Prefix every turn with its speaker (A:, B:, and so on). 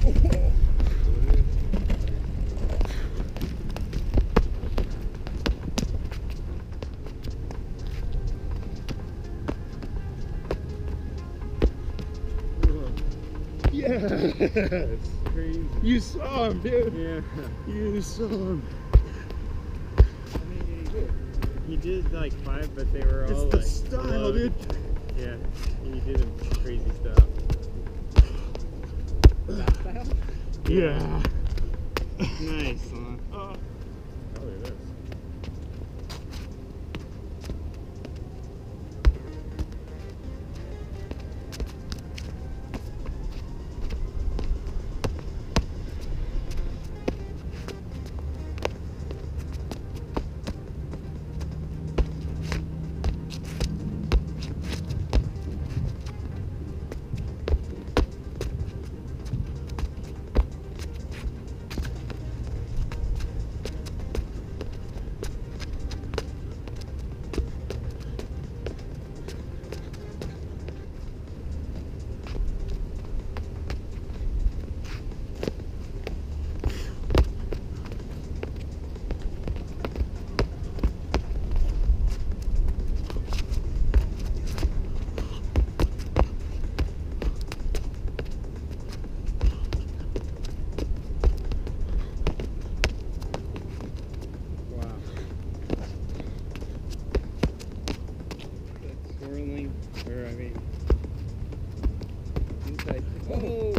A: Yes!
B: Crazy.
A: You saw him, dude!
B: Yeah.
A: You saw him.
B: I mean, he did like 5, but they were all
A: It's the
B: like
A: style,
B: loaded.
A: dude.
B: Yeah, he did some crazy stuff.
C: That style?
A: Yeah.
B: Nice, Lon.
A: Oh, look at this.
B: Swirling, or I mean, inside. Oh!